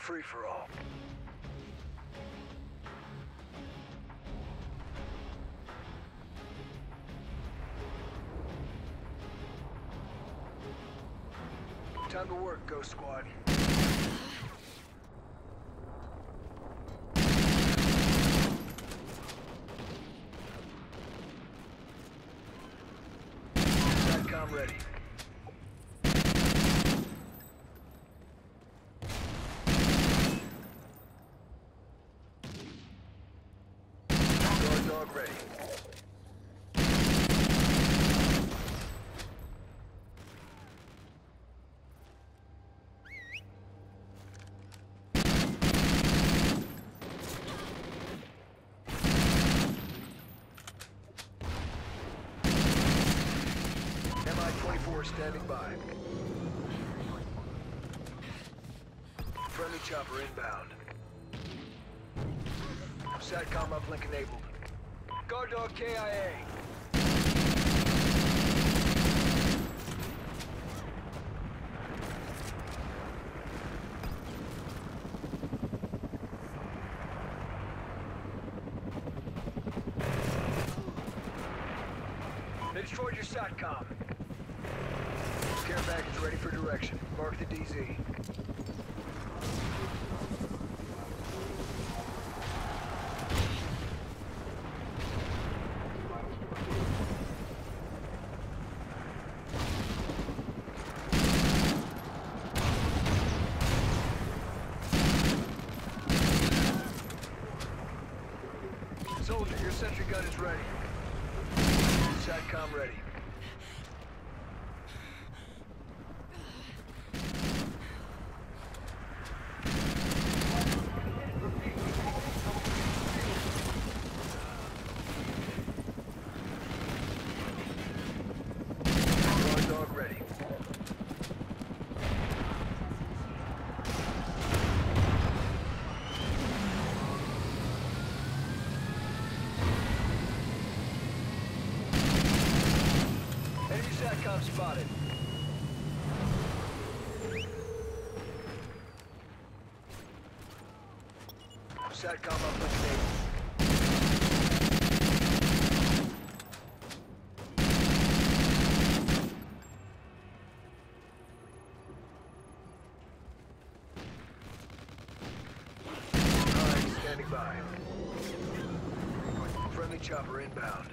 free-for-all. Time to work, Ghost Squad. SATCOM ready. Guard dog ready. Mi-24 standing by. Friendly chopper inbound. SATCOM uplink enabled. Guard dog KIA. They destroyed your SATCOM. Care package ready for direction. Mark the DZ. Soldier, your sentry gun is ready. SATCOM ready. Guard dog ready. Enemy SATCOM spotted. SATCOM uplink enabled. Alright, standing by. Friendly chopper inbound.